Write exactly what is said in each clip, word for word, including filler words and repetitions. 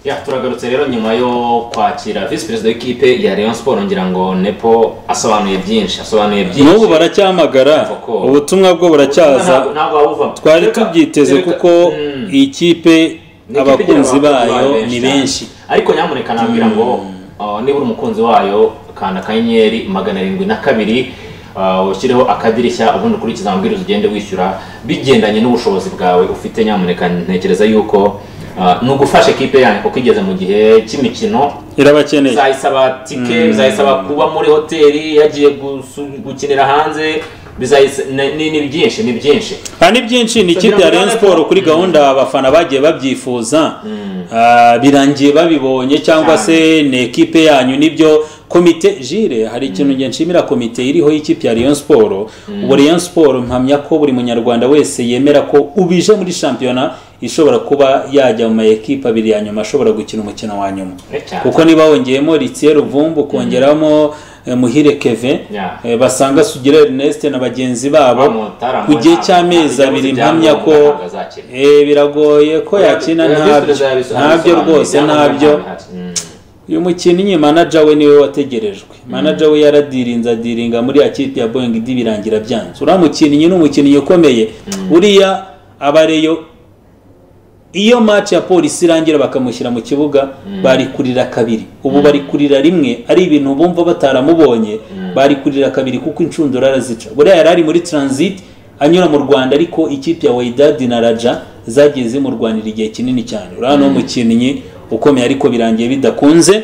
Ya turagarutse rero nyuma yo kwakira vice president w'ikipe ya Rayon Sport ngira ngo Nepo asobanuye byinshi asobanuye byinshi n'ubu baracyamagara ubutumwa bwo buracyaza twari tubyiteze kuko iyi kipe abakunzi bayo ni benshi ariko nyamuneka nabwira ngo niba uri umukunzi wayo kanda kanyenyeri magana arindwi na kabiri ushyireho akadirishya ubundi ukurikiza amabwiriza ugende wishyura bigendanye n'ubushobozi bwawe ufite nyamuneka ntekereza yuko nugufasha ekipe yanyu kuko igeze mu gihe cy'imikino irabakeneye bizayisaba tike bizayisaba kuba muri hoteli yagiye gukinira hanze ni byinshi ni byinshi ni byinshi ni ikipe ya Rayon Sport kuri gahunda abafana bagiye babyifuza birangiye babibonye cyangwa se ni ekipe yanyu nibyo komite jire hari ikintu nge nshimira komite iriho y'ikipe ya Rayon Sport ubu Rayon Sport mpamya ko buri munyarwanda wese yemera ko ubije muri shampiyona ishobora kuba yajya mu ekipe abiri ya nyuma ashobora gukina umukino wa nyuma kuko niba wongeyemo Ritier Ruvumbu kongeramo Muhire Kevin basanga Sugira Ernest na bagenzi babo ku gihe cy'amezi abiri mpamya ko biragoye ko yakina ntabyo rwose ntabyo uyu mukinnyi manager we niwe wategerejwe manager we yaradirinze adiringa muri akipe ya Boeing dibirangira byanze uramukinnyi n'umukinnyi ukomeye uriya abareyo iyo match ya polisi irangira bakamushyira mu kibuga bari kurira kabiri ubu bari kurira rimwe ari ibintu bumva bataramubonye bari kurira kabiri kuko incundura arazica buriya yari ari muri transit anyura mu Rwanda ariko ikipe ya Wydad na Raja zagiye zimurwanira igihe kinini cyane urano umukinnyi ukomeye ariko birangiye bidakunze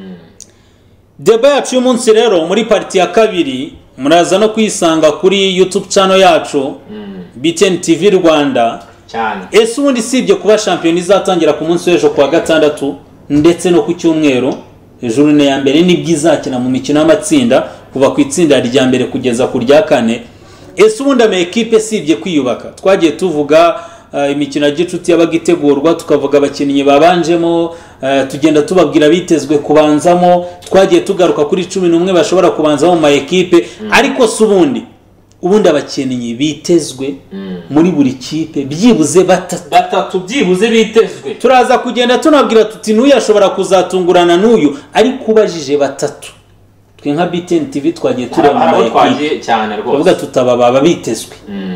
deba yacu y'umunsi rero muri parti ya kabiri muraza no kwisanga kuri YouTube channel yacu B T N T V Rwanda cyane ese ubundi sibye kuba shampiyona izatangira ku munsi w'ejo kwa gatandatu ndetse no ku cyumweru journée ya mbere nibwo izakina mu mikino y'amatsinda kuva ku itsinda rya mbere kugeza ku rya kane ese ubundi ama equipe sibye kwiyubaka twagiye tuvuga Uh, imikino ya gicuti yabagitegurwa tukavuga abakinnyi babanjemo uh, tugenda tubabwira bitezwe kubanzamo twagiye tugaruka kuri cumi n'umwe bashobora kubanzamo mu ma equipe mm. ariko subundi ubundi abakinnyi bitezwe mm. muri buri kipe byibuze batatu batatu byibuze bitezwe turaza kugenda tunabwira tuti n'uyu ashobora kuzatungurana n'uyu ariko ubajije batatu twe nka B T N T V twagiye tureba mu ma equipe cyane rwose tuvuga tutababa bitezwe mm.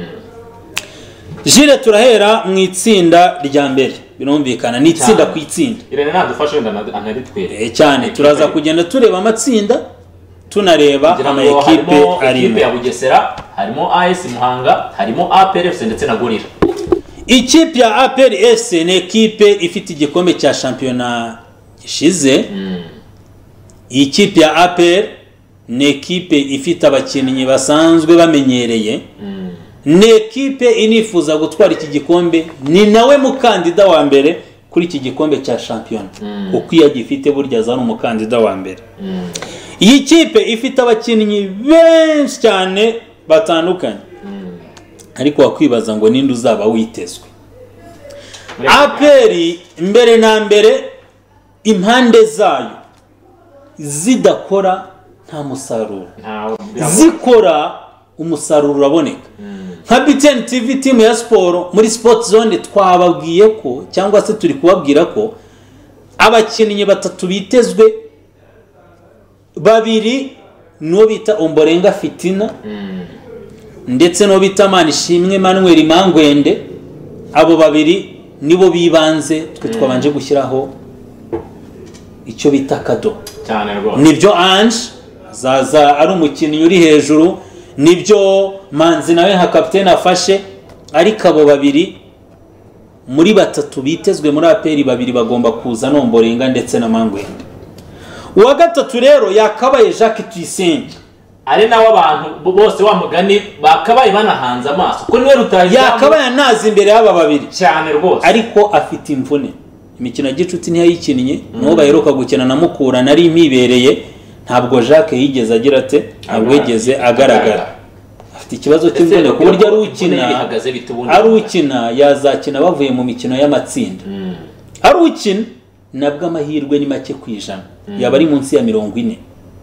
Jire turahera mu itsinda rya mbere birumvikana ni itsinda ku itsinda Irene nadufashe wenda anaritwere eh cyane turaza kugenda tureba amatsinda tunareba ama equipe ari ikipe ya Bugesera harimo A S Muhanga harimo A P R F C ndetse na Gorira ikipe ya A P R F C ni equipe ifite igikombe cya shampiyona gishize mm. ikipe ya A P R ni equipe ifite abakinnyi basanzwe bamenyereye mm. ni ekipe inifuza gutwara iki gikombe ni nawe mukandida wa mbere kuri iki gikombe cya shampiyona mm. kuko iyo gifite burya za umukandida wa mbere mm. iyi kipe ifite abakinnyi benshi cyane batandukanye mm. ariko wakwibaza ngo ninde uzaba witezwe aperi mbere na mbere impande zayo zidakora nta musaruro zikora umusaruro uraboneka nka B T N T V team ya sport muri sport zone twababwiye ko cyangwa se turi kubabwira ko abakinnyi batatu bitezwe babiri no bita Omborenga Fitina mm. ndetse no bita Manishimwe Manuel Mangwende abo babiri nibo bibanze twe twabanje gushyiraho icyo bita kado cyane rwose nibyo Ange zaza ari umukinnyi uri hejuru nibyo Manzi nawe nka captain afashe ariko abo babiri muri batatu bitezwe muri aperi babiri bagomba kuza Nomborenga ndetse na Mangwende uwa gatatu rero yakabaye Jacques Tuyisenge ari nawe abantu bose wa mugani bakabaye banahanze amaso ko niwe rutaje yakabaye nazi imbere y'aba babiri cyane rwose ariko afite imvune imikino ya gicuti ntiyayikinnye mm. no baheruka gukina na Mukura nari imibereye ntabwo Jacques yigeze agira ate ntabwo yigeze agaragara afite ikibazo cy'imvune ku buryo ari ukina ari ukina yazakina bavuye mu mikino y'amatsinda mm. ari ukina nabwo amahirwe ni make kwijana mm. yaba ari munsi ya mirongo ine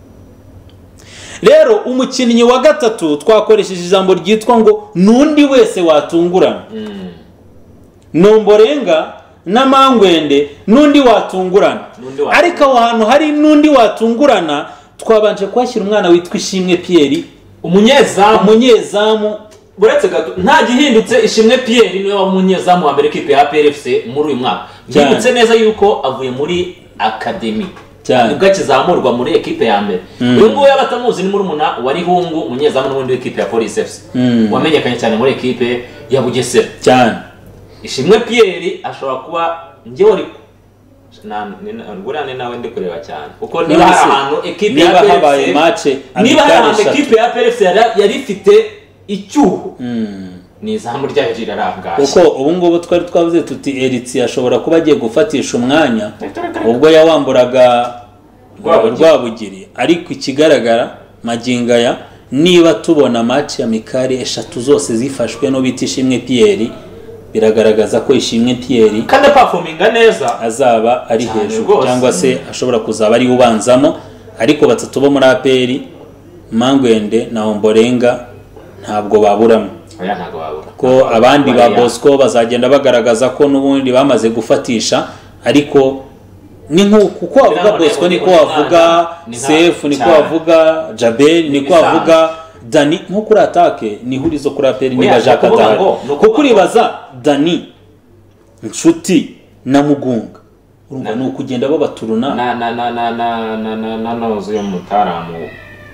rero umukinnyi wa gatatu twakoresheje ijambo ryitwa ngo nundi wese watungurana mm. Nomborenga na Mangwende n'undi watungurana ariko aho hantu hari n'undi watungurana twabanje kwashyira umwana witwa Ishimwe Pierre umunyezamu umunyezamu buretse gato nta gihindutse Ishimwe Pierre niwe wamunyezamu wa mbere equipe ya A P R F C muri uyu mwaka byibutse neza yuko avuye muri academy nibwo akizamurwa muri equipe ya mbere uyu nguyu abatamuzi ni muri umuna wari hungu umunyezamu n'ubundi w'equipe ya Police F C wamenyekanye cyane muri equipe ya Bugesera cyane Ishimwe Pierre ashobora kuba nge wari ngurane nawe ndi kureba cyane kuko niba hari ahantu equipe ya habaye match niba hari ahantu equipe ya A P R F C yari ifite icyuho ni izamu ryayo rirarangaje kuko ubu ngubu twari twavuze tuti Eritsi ashobora kuba agiye gufatisha umwanya ubwo yawamburaga Rwabugiri ariko ikigaragara magingaya niba tubona match ya Mikari eshatu zose zifashwe no bita Ishimwe Pierre biragaragaza ko Ishimwe Pierre kandi performinga neza azaba ari hejuru cyangwa se ashobora kuzaba ari ubanzamo ariko batatu bo muri A P R Mangwende na Omborenga ntabwo baburamo oya ntabwo babura ko abandi ba Bosco bazagenda bagaragaza ko n'ubundi bamaze gufatisha ariko ni nkuko wavuga Bosco niko wavuga Sefu niko wavuga Jabel niko wavuga Dani nko kuri atake ni hurizo kuri A P R niba Jacques Atahari kuko uribaza Dani Nshuti na Mugunga urumva ni ukugenda babaturuna na na na na na na na na nozo yo mutaramu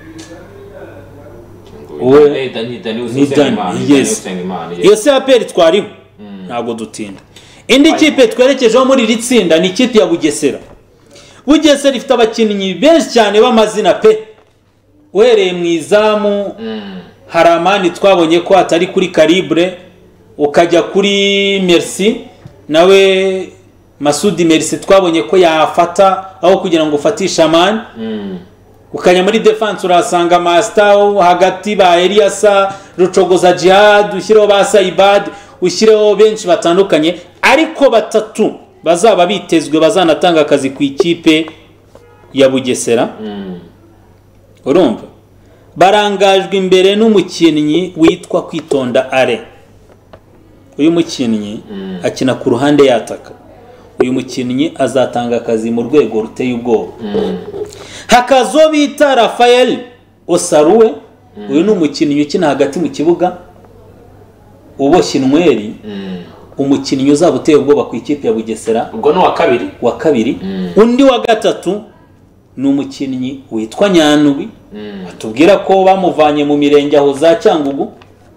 we Dani Dani yes yes A P R twariho ntago dutinda indi kipe twerekejeho muri ritsinda ni kipe ya Bugesera Bugesera ifite abakinnyi benshi cyane b'amazina pe wereye mu izamu Haramani twabonye ko atari kuri calibre ukajya kuri Merci nawe Masudi Merci twabonye ko yafata aho kugira ngo ufatisha Amani ukanya muri defense urasanga Master hagati ba Eliasa Rucogoza Jihad ushireho ba Saibad ushireho benshi batandukanye ariko batatu bazaba bitezwe bazanatanga akazi ku ikipe ya Bugesera urumva barangajwe imbere n'umukinnyi witwa Kwitonda Ale uyu mukinnyi akina ku ruhande yataka uyu mukinnyi azatanga akazi mu rwego ruteye ubwoba hakazo bita Rafael Osaruwe uyu ni umukinnyi ukina hagati mu kibuga uboshye inweri umukinnyi uzaba uteye ubwoba ku ikipe ya Bugesera ubwo no wa kabiri wa kabiri undi wa gatatu ni umukinnyi witwa Nyanubi atubwira ko bamuvanye mu mirenge aho za Cyangugu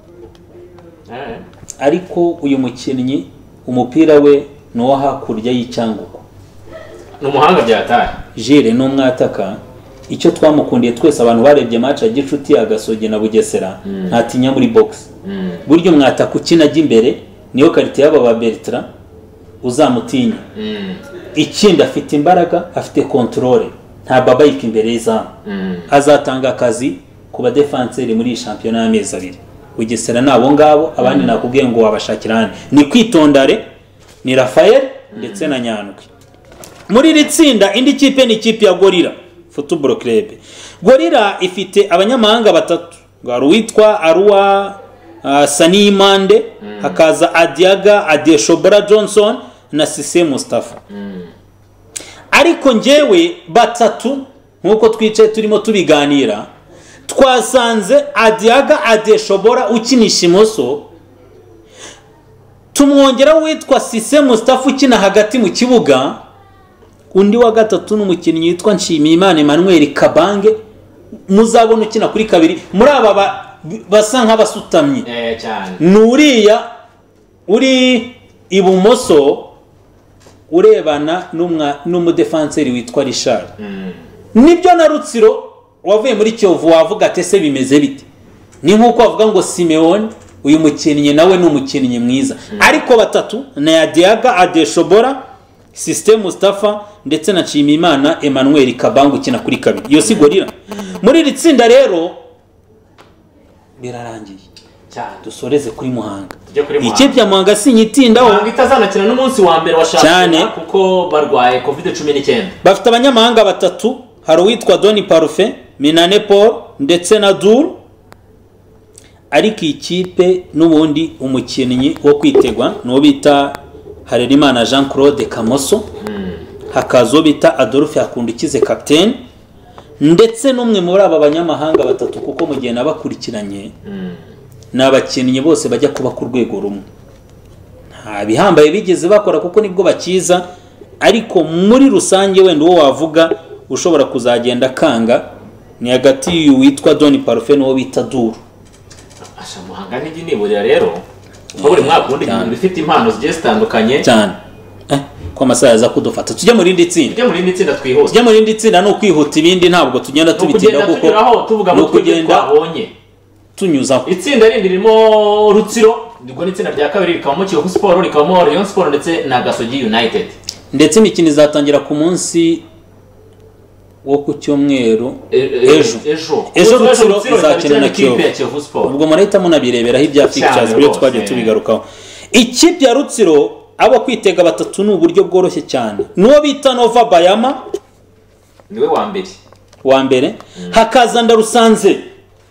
ariko uyu mukinnyi umupira we no hakurya y'Icyangugu n'umuhanga byataye Jire no mwataka icyo twamukundiye twese abantu barebye match ya Gicuti ya Gasogi na Bugesera ntatinya muri box buryo mwataka ukina imbere niyo karite yaba ba Bertrand uzamutinya ikindi afite imbaraga afite control nta babayika imbere y'izamu azatanga akazi ku ba defenseur muri championnat y'amezi abiri Bugesera nabo ngabo abandi nakubwiye ngo wabashakirane ni Kwitondare ni Rafael ndetse na Nyanukwe muri ritsinda indi kipe ni kipe ya Gorilla Football Club Gorilla ifite abanyamahanga batatu ngaro witwa Arua uh, Sani Mande mm. hakaza Adiaga Adeshobora Johnson na Sise Mustafa mm. ariko njewe batatu nkuko twicaye turimo tubiganira twasanze Adiaga Adeshobora ukinisha imoso tumwongera witwa Sise Mustafa ukina hagati mu kibuga undi wa gatatu n'umukinnyi witwa Nshimiyimana Emmanuel Kabange muzabona ukina kuri kabiri muri aba basa nk'abasutamye eh cyane nuriya uri ibumoso urebana n'umwa n'umudefenseur witwa Richard mm. nibyo na Rutsiro wavuye muri Kiyovu wavuga atese bimeze bite ni nkuko wavuga ngo Simeon uyu mukinnyi nawe n'umukinnyi mwiza mm. ariko batatu na Adiaga Adeshobora System Mustafa ndetse na Nshimiyimana Emmanuel Kabangu ukina kuri kabiri iyo si Gorilla mm. muri ritsinda rero birarangiye cyane dusoreze kuri Muhanga ikipe ya Muhanga sinyitindaho Muhanga itazanakina n'umunsi wa mbere wa shampiyona kuko barwaye covid cumi n'icyenda bafite abanyamahanga batatu hari uwitwa Doni Parfait Minane Paul ndetse na Dur ariko ikipe n'ubundi umukinnyi wo kwitegwa no bita Harerimana Jean Claude Kamoso, hakazo bita Adolphe Hakundikize captain, ndetse n'umwe muri aba banyamahanga batatu kuko mu gihe nabakurikiranye n'abakinnyi bose bajya kuba ku rwego rumwe. Nta bihambaye bigeze bakora kuko nibwo bakiza, ariko muri rusange wenda uwo wavuga ushobora kuzagenda kanga ni hagati y'uyu witwa Don Parfait n'uwo bita Duru. Asha muhanga n'igi niburira rero ko buri mwaka undi bifite impano zigiye zitandukanye cyane. Eh ko amasaha yaza kudufata tujye muri rindi tsinda. Tujye muri rindi tsinda twihuse. Tujye muri rindi tsinda no kwihuta ibindi ntabwo tugenda tubitinda kuko tuvuga mu kugenda twabonye tunyuzaho. Itsinda rindi ririmo Rutsiro, nibwo n'itsinda rya kabiri rikabamo Kiyovu Sport, rikabamo Rayon Sport ndetse na Gasogi United. Ndetse imikino izatangira ku munsi wo ku cyumweru ejo. Ejo Ejo Rutsiro izakina na Kiyovu Sport. Ubwo murahita munabireberaho ibya pictures byo twaje tubigarukaho. Ikipe ya Rutsiro abo kwitega batatu ni uburyo bworoshye cyane. Nuwo bita Nova Bayama niwe wa mbere. Wa mbere hakaza Ndarusanze.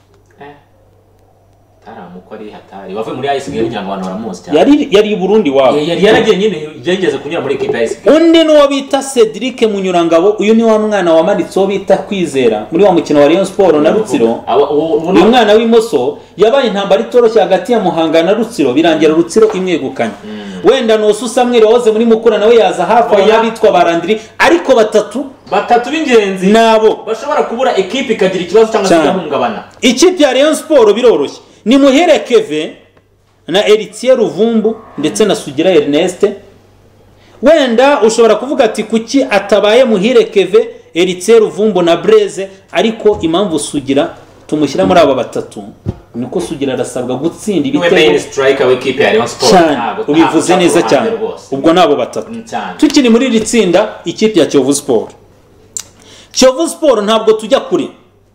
Taramukori hatari. Bave muri A S G kugira ngo abantu baramuzi cyane. Yari yari Burundi wabo. Yari yaragiye nyine yageze kunyura muri equipe ya A S G. Undi nuwo bita Cedric Munyurangabo, uyu ni wa mwana wamanitse wo bita Kwizera muri wa mukino wa Rayon Sport na Rutsiro. Uyu mwana w'imoso yabaye intambara itoroshye hagati ya Muhanga na Rutsiro, birangira Rutsiro imwegukanye. Wenda no Samuel wahoze muri Mukura nawe yaza hafi y'abitwa barandiri, ariko batatu batatu b'ingenzi nabo bashobora kubura equipe ikagira ikibazo cyangwa se igahungabana. Ikipe ya Rayon Sport biroroshye ni Muhere Keve na Eritier Ruvumbu ndetse na Sugira Ernest. Wenda ushobora kuvuga ati kuki atabaye Muhere Keve, Eritier Ruvumbu na Blaise, ariko impamvu Sugira tumushyira muri aba batatu niko Sugira arasabwa gutsinda ibitego. Niwe main striker w'ikipe ya Rayon Sport. Ubivuze neza cyane. Ubwo nabo batatu tukiri muri iri tsinda ikipe ya Kiyovu Sport. Kiyovu Sport ntabwo tujya kuri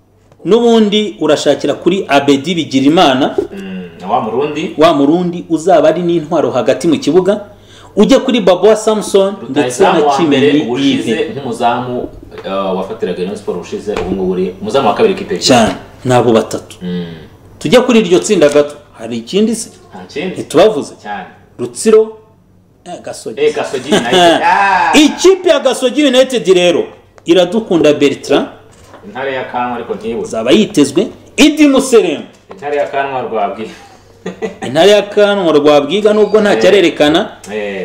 nubundi urashakira kuri Abedi Bigirimana, mm, wa Murundi wa Murundi uzaba ari n'intwaro hagati mu kibuga. Ujye kuri Baboa Samson ndetse na Kimenyi Yves nk'umuzamu uh, wafatiraga Rayon Sport ushize ubu ngubu uri umuzamu wa kabiri kipe cyane. Nabo batatu mm. Tujya kuri iryo tsinda gato hari ikindi se nta kindi tubavuze cyane. Rutsiro eh Gasogi eh Gasogi United ah ikipe ya Gasogi United rero Iradukunda Bertrand intare ya kanwa ariko ntibuze zaba yitezwe. Idi Muserem intare ya kanwa rwabwi intare ya kanwa rwabwiga nubwo nta cyarerekana. eh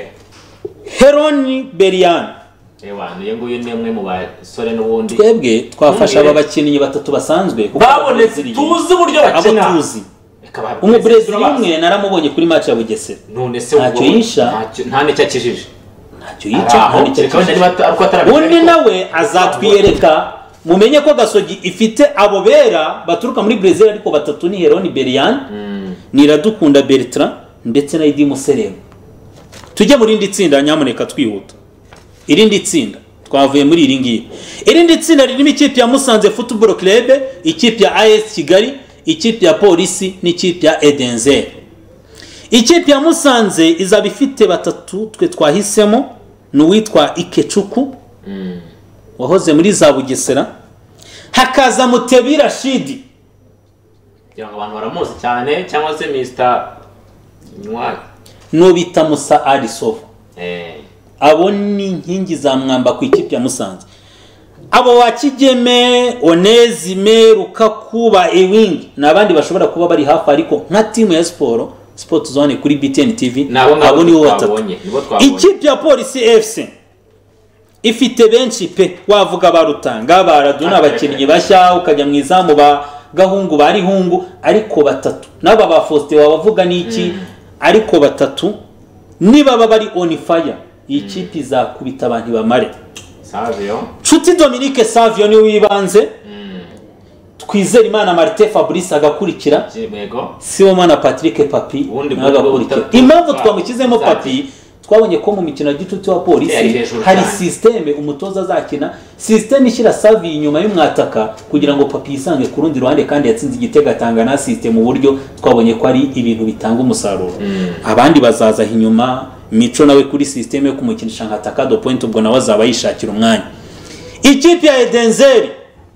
Heroni Berian ewa niyo nguyu nemwe mu basore n'ubundi twebwe twafasha aba bakinnyi batatu basanzwe babonetse tuzi uburyo bakina. Abo tuzi Umubrezili umwe naramubonye kuri match ya Bugesera. None se ntacyo yisha nta nicyo akijije. Ntacyo yica nta nicyo akijije. Undi nawe azatwiyereka mumenye ko Gasogi ifite abo bera baturuka muri Brazil, ariko batatu ni Heroni Berian mm. ni Iradukunda Bertrand ndetse na Idi Muserem. Tujye muri indi tsinda nyamuneka twihuta. Irindi tsinda twavuye muri iri ngiyi. Irindi tsinda ririmo ikipe ya Musanze Football Club, ikipe ya A S Kigali, ikipe ya Polisi n'ikipe ya Edenzer. Ikipe ya Musanze izaba ifite batatu twe twahisemo, n'uwitwa Ikecuku mm. wahoze muri za Bugesera, hakaza Mutebi Rashidi cyangwa abantu baramuzi cyane cyangwa se mister Nywari no bita Musa Alisof. eh abo ni inkingi za mwamba ku ikipe ya Musanze. Abo wa Kigeme, Onezime, Rukakuba, Ewing nabandi bashobora kuba bari hafi, ariko nka team ya Sport Sport Zone kuri B T N T V abo ni bo batatu. Ikipe ya Polisi F C ifite benshi pe, wavuga barutanga baraduna abakinnyi bashya, ukajya mu izamu ba Gahungu bari hungu, ariko batatu naba ba Faustin wabavuga niki mm. ariko batatu niba baba bari on fire ikipe izakubita abantu bamare. Savio Nshuti Dominique Savio ni wibanze mm. Twizera Imana Martin Fabrice agakurikira yego Sibomana Patrick Papi agakurikira. Impamvu twamukizemo Papi twabonye ko mu mikino gicuti wa Polisi hari systeme umutoza azakina, systeme ishyira Savio inyuma y'umwataka kugira ngo Papi yisange ku rundi ruhande, kandi yatsinze igitego atanga na systeme mu buryo twabonye ko ari ibintu bitanga umusaruro mm. Abandi bazaza inyuma Mico nawe kuri systeme yo kumukinisha nka Takado point, ubwo nawe azaba yishakira umwanya. Ikipe ya Edenzer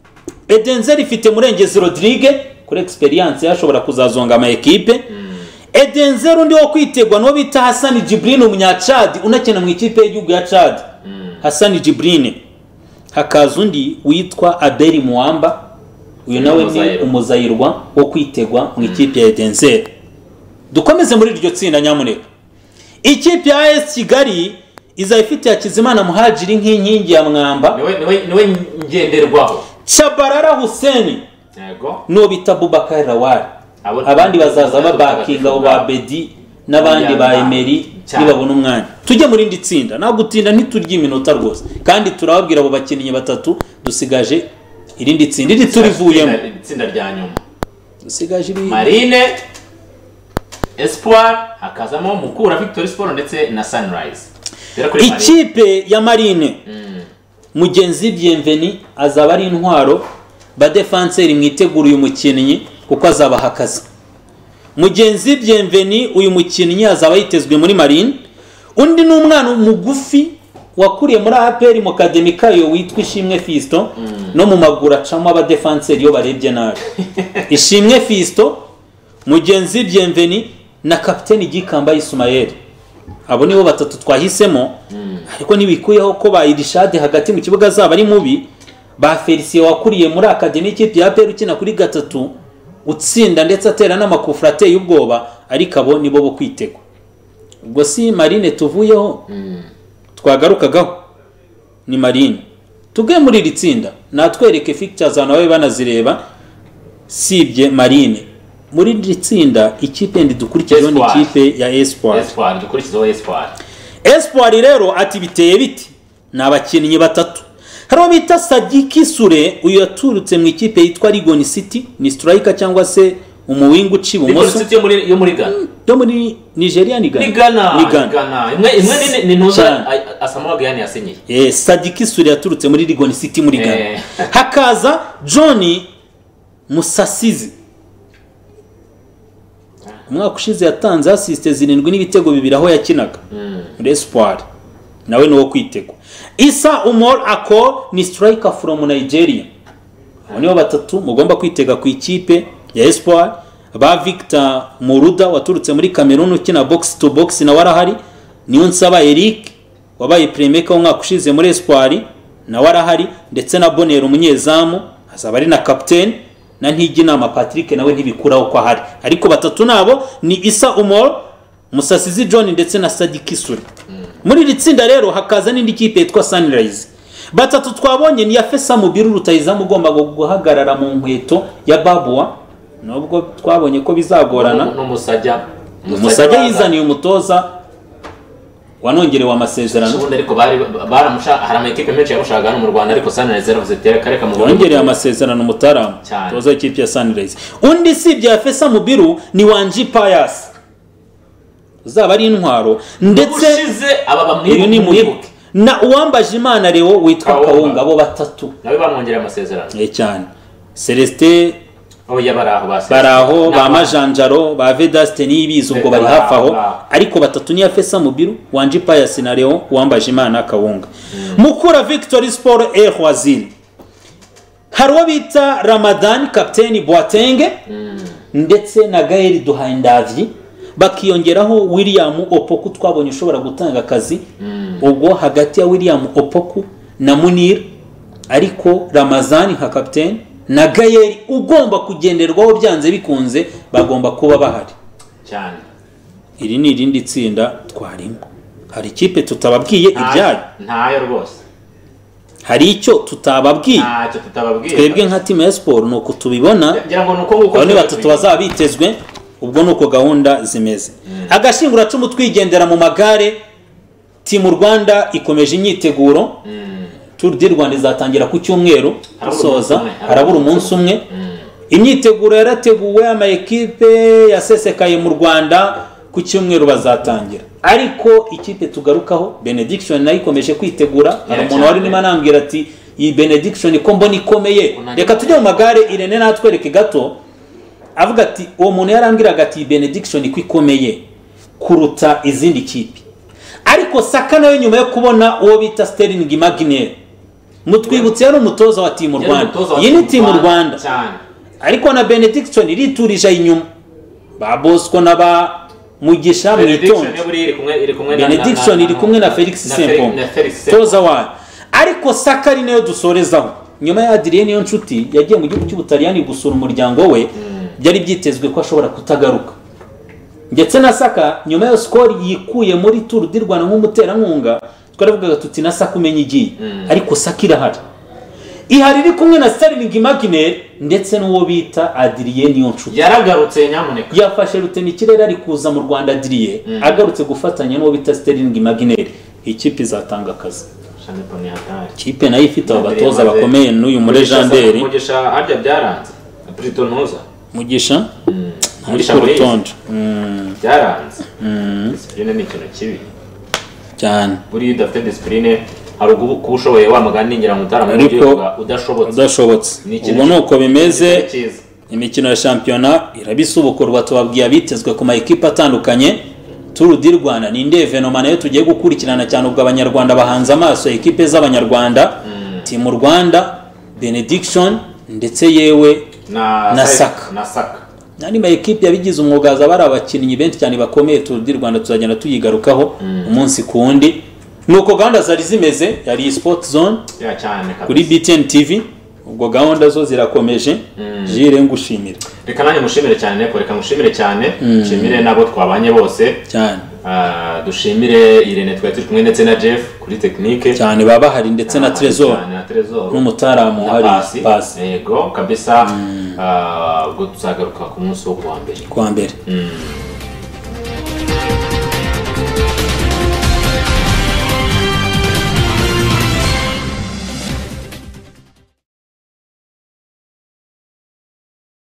Edenzer ifite Murengezi Rodrigue kuri experience yashobora kuzazonga ama equipe mm. Edenzer undi wo kwitegwa no bita Hassan Jibrine umunyachad unakina mu ikipe y'igihugu ya Chad. Mm. Hassan Jibrine. Hakaza undi witwa Abeli Muamba uyu nawe ni umuzayirwa wo kwitegwa mu ikipe ya Edenzer. Dukomeze muri iryo tsinda nyamuneka. Ikipe ya A S Kigali izayifite ya Kizimana Muhajiri nk'inkingi ya mwamba. Niwe niwe niwe ngenderwaho. Chabarara Hussein. Yego. No bita Bubakar Rawari. Abandi bazaza babakinga abo ba Bedi n'abandi ba Emery nibabona umwanya. Tujye muri ndi tsinda. Naho gutinda ntiturya iminota rwose. Kandi turababwira abo bakinnyi batatu dusigaje irindi tsinda iri turivuyemo. Itsinda rya nyuma. Dusigaje iri Marine, Espoir, hakazamo Mukura Victory Sport ndetse na Sunrise. Ikipe ya Marine mm. Mugenzi Bienveni azaba ari intwaro ba defenseur mwitegura uyu mukinnyi kuko azaba hakaza. Mugenzi Bienveni uyu mukinnyi azaba yitezwe muri Marine. Undi n'umwana mugufi wakuriye muri A P R mu academy kayo witwa Ishimwe Fisto mm. no mu magura acamo aba defenseur yo barebye nabi. Ishimwe Fisto, Mugenzi Bienveni na kapiteni Gikamba Ismael. Abo nibo batatu twahisemo mm. ariko nibikuyeho ko ba Irishade hagati mu kibuga zaba ari mubi. Ba Felicien wakuriye muri academy ikipe ya A P R ukina kuri gatatu utsinda ndetse atera n'amakufra ateye ubwoba ariko abo nibo bo kwitegwa. Ubwo si Marine tuvuyeho mm. twagarukagaho ni Marine. Tuge muri iri tsinda natwereke fixtures nawe banazireba sibye Marine. Muri iri tsinda ikipe ndi dukurikijeho ni ikipe ya Espoir. Espoir dukurikijeho Espoir. Espoir rero ati biteye biti nabakinnyi batatu. Haro bita Sadiki Sure uyu yaturutse mu ikipe yitwa Rigon City ni striker cyangwa se umuwingu uci bumoso. Rigon City yo muri yo muri Ghana. Yo muri Nigeria ni Ghana. Ni Ghana. Ni Ghana. Imwe imwe ni ntuza Asamoah Gyan yasenye. Eh Sadiki Sure yaturutse muri Rigon City muri Ghana. Eh. Hakaza Johnny Musasizi. Umwaka ushize yatanze assist zirindwi n'ibitego bibiri aho yakinaga. Mm. Muri Espoir. Nawe no kwitegwa. Isa Umar Ako ni striker from Nigeria. Nibo batatu mugomba kwitega ku ikipe ya Espoir. Ba Victor Muruda waturutse muri Cameroon ukina box to box na warahari. Niyo nsaba Eric wabaye playmaker umwaka ushize muri Espoir na warahari ndetse na Bonero umunyezamu azaba ari na captain na Ntiginama Patrick nawe ntibikuraho kwa hari. Ariko batatu nabo ni Isa Umar, Musasizi John ndetse na Sadiki Sure. Mm. Muri iri tsinda rero hakaza n'indi kipe yitwa Sunrise. Batatu twabonye ni ya Fesa Mubiru rutayizamu ugomba guhagarara mu nkweto ya Babua. Nubwo twabonye ko bizagorana. No musajya. Musajya yizaniye umutoza wanongerewe amasezerano. Ubundi ariko bari baramusha hari ama equipe menshi yamushaka mu Rwanda ariko Sunrise yavuze tere kareka mu Rwanda. Wongereye amasezerano mutaramu. Toza ikipe ya Sunrise. Undi sibye ya Fesa Mubiru ni Wanji Pius. Uzaba ari intwaro ndetse aba bamwibuke na uwambaje Imana Leo witwa Kawunga abo batatu nawe bamwongereye amasezerano. Eh cyane. Celestin abo yabaraho base. Baraho ba Majanjaro ba Vedaste nibizo ubwo bari hafi aho ariko batatu ni ya Fesa Mubiru, Wanji Pius na Leo uwambaje Imana Kawunga. Mm. Mukura Victory Sport El Wazil. Harwo bita Ramadan Captain Boateng mm. ndetse na Gael Duhaindavyi bakiyongeraho William Opoku twabonye ushobora gutanga akazi mm. ubwo hagati ya William Opoku na Munir ariko Ramazani nka captain na Gael ugomba kugenderwaho byanze bikunze bagomba kuba bahari cyane. Iri ni irindi tsinda twarimo. Hari ikipe tutababwiye ibyayo ntayo rwose. Hari icyo tutababwiye. Ntacyo tutababwiye. Twebwe nka team ya Sport nuko tubibona. Ngira ngo nuko nguko ni batatu bazabitezwe. Ubwo nuko gahunda zimeze. Mm. Agashingura cumu twigendera mu magare team Rwanda ikomeje imyiteguro. Mm. Tour du Rwanda izatangira ku cyumweru soza harabura umunsi umwe. Mm. Imyiteguro yarateguwe ama equipe yasesekaye mu Rwanda ku cyumweru bazatangira. Ariko ikipe tugarukaho Benediction nayo ikomeje kwitegura. Hari umuntu wari nima nambwira ati iyi Benediction ko mbona ikomeye. Reka tujye mu magare Irene natwereke gato. Avuga ati uwo muntu yarambwiraga ati Benediction iko ikomeye kuruta izindi kipe. Ariko Saka nayo nyuma yo kubona uwo bita Sterling Magnell mutwibutse yari umutoza wa team Rwanda. Iyi ni team Rwanda. Ariko na Benediction iriturije inyuma. Ba Bosco na ba Mugisha Mwitonde Benediction iri kumwe na Felix Sempo toza wa ariko Saka ari nayo dusorezaho nyuma ya Adrien niyo nshuti yagiye mu gihugu cy'Ubutaliyani gusura umuryango we byari byitezwe ko ashobora kutagaruka ndetse na Saka nyuma yo score yikuye muri Tour du Rwanda nk'umuterankunga twaravugaga tuti na Saka umenye igiye ariko Saka irahari ihari iri kumwe na Sterling Magnell ndetse n'uwo bita Adrien niyo nshuti yaragarutse nyamuneka yafashe ruteni kirere ari kuza mu Rwanda Adrien agarutse gufatanya n'uwo bita Sterling Magnell ikipe izatanga akazi kipe nayo ifite abatoza bakomeye n'uyu muri legendary Mugisha arya byaranze Briton Noza Mugisha Mugisha Rutonde byaranze discipline ni ikintu kibi cyane buri dafite discipline hari uko ushoboye wa magani ngira ngo utaramugiye udashobotse udashobotse ubu nuko bimeze imikino ya shampiyona irabisubukurwa tubabwiye abitezwe ku ma equipe atandukanye Tour du Rwanda ni inde evenement nayo tugiye gukurikirana cyane ubwo abanyarwanda bahanze amaso equipe z'abanyarwanda Team Rwanda Benediction ndetse yewe na na Saka na Saka nani ma equipe yabigize umwuga zabari abakinnyi benshi cyane bakomeye Tour du Rwanda tuzagenda tuyigarukaho umunsi kundi nuko gahunda zari zimeze yari Sport Zone ya cyane kuri B T N T V ubwo gahunda zo zirakomeje jire ngushimira reka nanye mushimire cyane neko reka mushimire cyane nshimire nabo twabanye bose cyane ah dushimire Irene twari turi kumwe ndetse na Jeff kuri technique cyane baba hari ndetse na Trezor n'umutaramu hari pass yego kabisa ah ubwo tuzagaruka ku munsi wo kuwa mbere kuwa mbere